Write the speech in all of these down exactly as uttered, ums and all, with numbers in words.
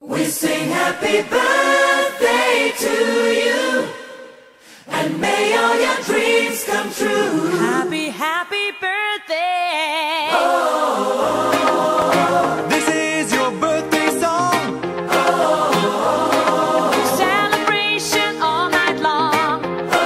We sing happy birthday to you, and may all your dreams come true. Happy, happy birthday. Oh, this is your birthday song. Oh, celebration all night long.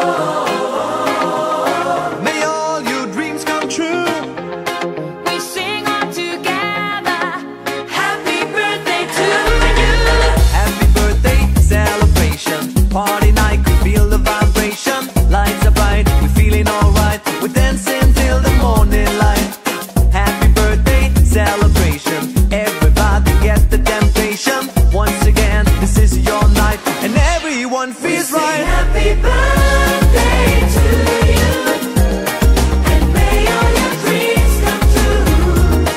Oh, may all your dreams come true. We sing all together. happy birthday to you. Happy birthday celebration, party night, we feel the vibration. Lights are bright, we're feeling alright. We're dancing till the morning light. Happy birthday celebration, everybody get the temptation. Once again, this is your night, and everyone feels We sing right. happy birthday to you, and may all your dreams come true.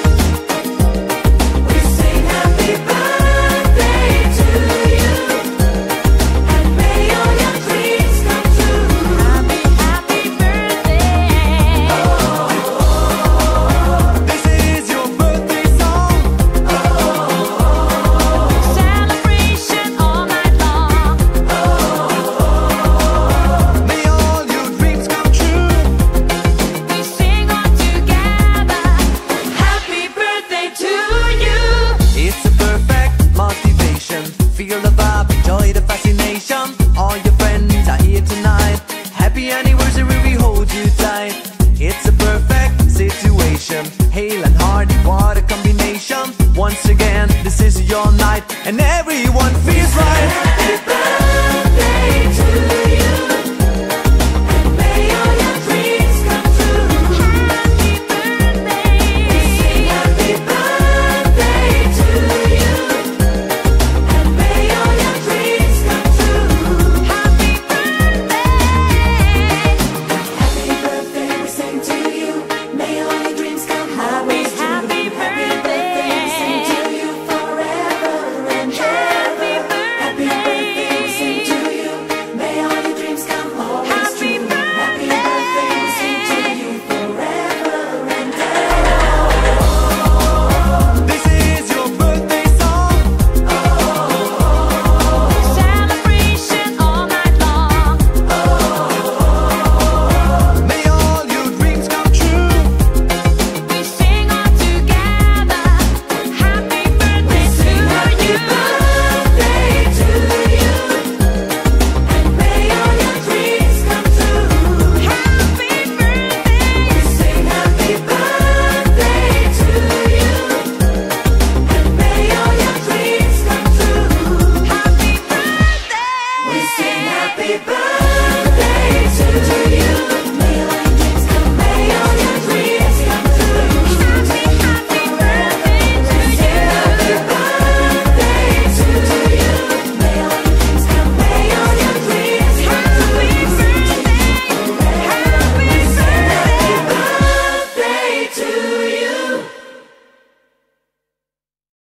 We sing happy birthday to you, and may all your dreams come true. Happy, happy birthday. This is your birthday song. Celebration all night long. May all your dreams come true. We sing all together. Happy birthday to you. It's a perfect motivation. Feel the vibe, enjoy the fascination. All your friends are here tonight. Happy anniversary, we hold you tight. It's a perfect situation. Hale and Hardy, what a combination. Once again, this is your night, and everyone feels right.